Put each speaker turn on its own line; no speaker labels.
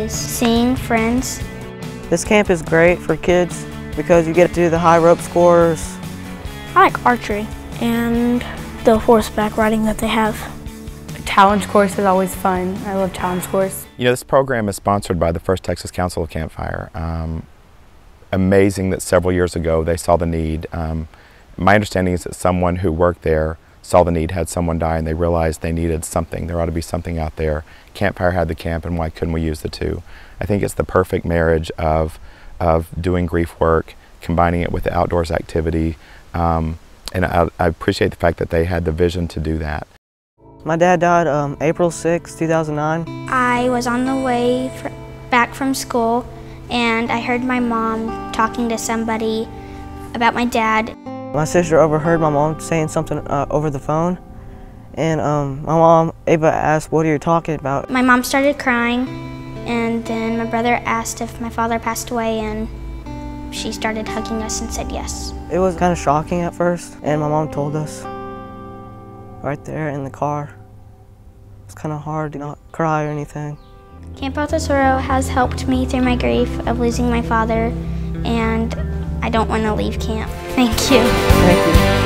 is seeing friends.
This camp is great for kids because you get to do the high rope course.
I like archery and the horseback riding that they have.
Challenge course is always fun. I love challenge course.
You know, this program is sponsored by the First Texas Council of Campfire. Amazing that several years ago they saw the need. My understanding is that someone who worked there saw the need, had someone die, and they realized they needed something. There ought to be something out there. Campfire had the camp, and why couldn't we use the two? I think it's the perfect marriage of doing grief work, combining it with the outdoors activity, and I appreciate the fact that they had the vision to do that.
My dad died April 6, 2009.
I was on the way back from school and I heard my mom talking to somebody about my dad.
My sister overheard my mom saying something over the phone, and my mom, Ava, asked, "What are you talking about?"
My mom started crying, and then my brother asked if my father passed away, and she started hugging us and said yes.
It was kind of shocking at first, and my mom told us right there in the car. It's kind of hard to not cry or anything.
Camp El Tesoro has helped me through my grief of losing my father, and I don't want to leave camp. Thank you.
Thank you.